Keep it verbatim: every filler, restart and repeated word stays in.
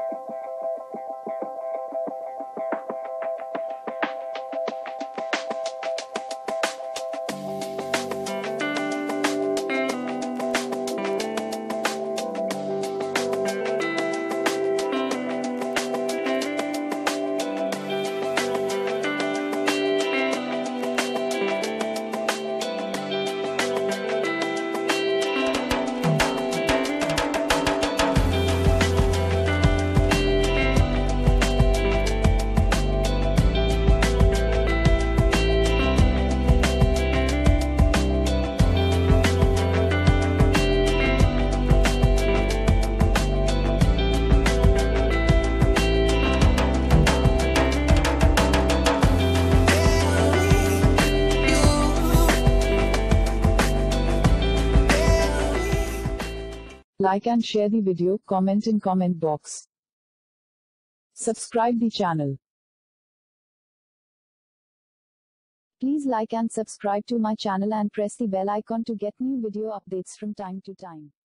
Like and share the video, comment in comment box. Subscribe the channel. Please like and subscribe to my channel and press the bell icon to get new video updates from time to time.